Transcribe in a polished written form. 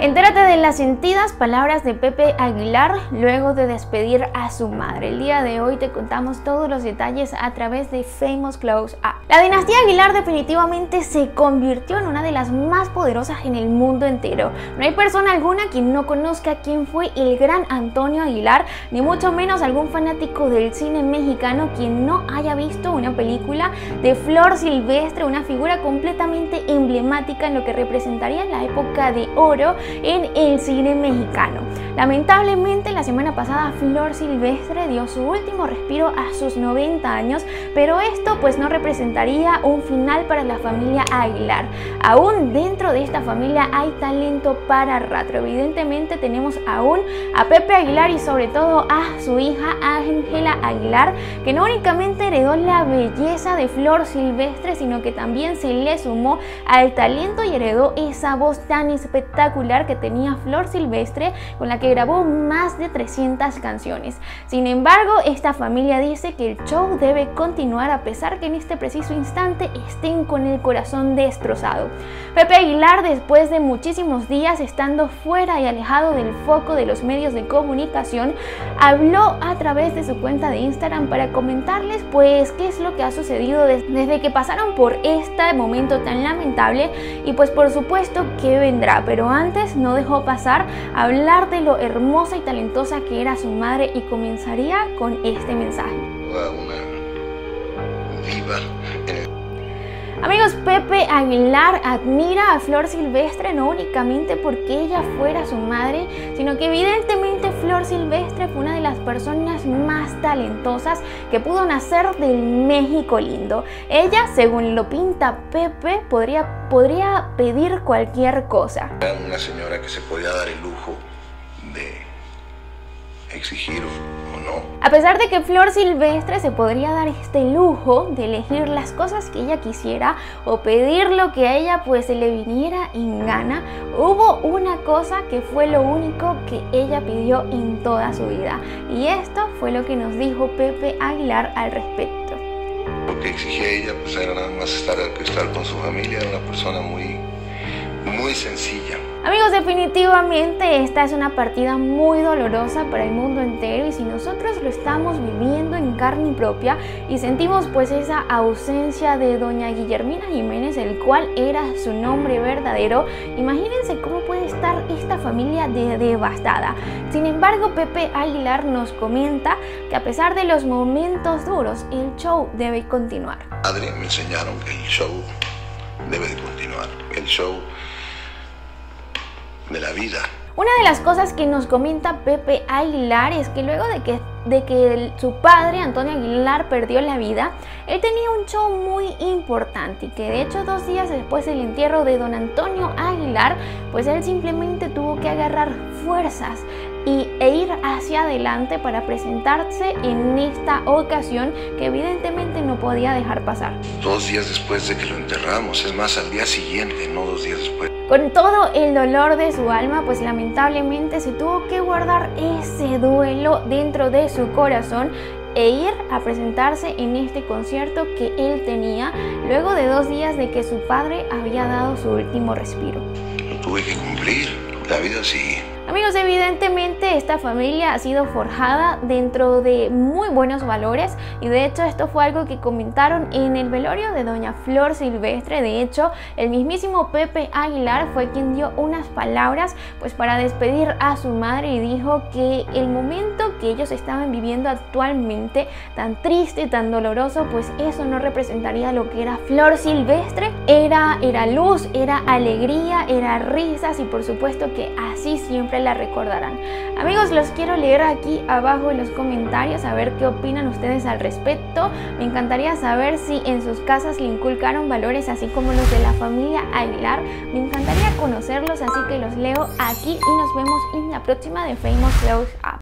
Entérate de las sentidas palabras de Pepe Aguilar luego de despedir a su madre. El día de hoy te contamos todos los detalles a través de Famous Close Up. La dinastía Aguilar definitivamente se convirtió en una de las más poderosas en el mundo entero. No hay persona alguna quien no conozca quién fue el gran Antonio Aguilar, ni mucho menos algún fanático del cine mexicano quien no haya visto una película de Flor Silvestre, una figura completamente emblemática en lo que representaría la época de oro en el cine mexicano. Lamentablemente la semana pasada Flor Silvestre dio su último respiro a sus 90 años, pero esto pues no representaría un final para la familia Aguilar. Aún dentro de esta familia hay talento para rato. Evidentemente tenemos aún a Pepe Aguilar y sobre todo a su hija Ángela Aguilar, que no únicamente heredó la belleza de Flor Silvestre, sino que también se le sumó al talento y heredó esa voz tan espectacular que tenía Flor Silvestre, con la que grabó más de 300 canciones. Sin embargo, esta familia dice que el show debe continuar a pesar que en este preciso instante estén con el corazón destrozado. Pepe Aguilar, después de muchísimos días estando fuera y alejado del foco de los medios de comunicación, habló a través de su cuenta de Instagram para comentarles pues qué es lo que ha sucedido desde que pasaron por este momento tan lamentable y pues por supuesto que vendrá. Pero antes no dejó pasar a hablar de lo hermosa y talentosa que era su madre y comenzaría con este mensaje. Una diva. Amigos, Pepe Aguilar admira a Flor Silvestre no únicamente porque ella fuera su madre, sino que evidentemente Flor Silvestre fue una de las personas más talentosas que pudo nacer del México lindo. Ella, según lo pinta Pepe, podría pedir cualquier cosa. Era una señora que se podía dar el lujo de exigir o no. A pesar de que Flor Silvestre se podría dar este lujo de elegir las cosas que ella quisiera o pedir lo que a ella pues se le viniera en gana, hubo una cosa que fue lo único que ella pidió en toda su vida, y esto fue lo que nos dijo Pepe Aguilar al respecto. Lo que exigía ella pues era nada más estar con su familia. Era una persona muy sencilla. Amigos, definitivamente esta es una partida muy dolorosa para el mundo entero, y si nosotros lo estamos viviendo en carne propia y sentimos pues esa ausencia de doña Guillermina Jiménez, el cual era su nombre verdadero, imagínense cómo puede estar esta familia devastada. Sin embargo, Pepe Aguilar nos comenta que a pesar de los momentos duros, el show debe continuar. Padre, me enseñaron que el show debe de continuar, el show de la vida. Una de las cosas que nos comenta Pepe Aguilar es que luego de que su padre, Antonio Aguilar, perdió la vida, él tenía un show muy importante y que de hecho 2 días después del entierro de don Antonio Aguilar, pues él simplemente tuvo que agarrar fuerzas e ir hacia adelante para presentarse en esta ocasión que evidentemente no podía dejar pasar. 2 días después de que lo enterramos, es más, al día siguiente, no 2 días después. Con todo el dolor de su alma, pues lamentablemente se tuvo que guardar ese duelo dentro de su corazón e ir a presentarse en este concierto que él tenía luego de 2 días de que su padre había dado su último respiro. Lo tuve que cumplir, la vida sigue. Amigos, evidentemente esta familia ha sido forjada dentro de muy buenos valores, y de hecho esto fue algo que comentaron en el velorio de doña Flor Silvestre. De hecho, el mismísimo Pepe Aguilar fue quien dio unas palabras pues para despedir a su madre, y dijo que el momento que ellos estaban viviendo actualmente, tan triste, tan doloroso, pues eso no representaría lo que era Flor Silvestre. Era luz, era alegría, era risas, y por supuesto que así siempre la recordarán. Amigos, los quiero leer aquí abajo en los comentarios a ver qué opinan ustedes al respecto. Me encantaría saber si en sus casas le inculcaron valores así como los de la familia Aguilar. Me encantaría conocerlos, así que los leo aquí y nos vemos en la próxima de Famous Close Up.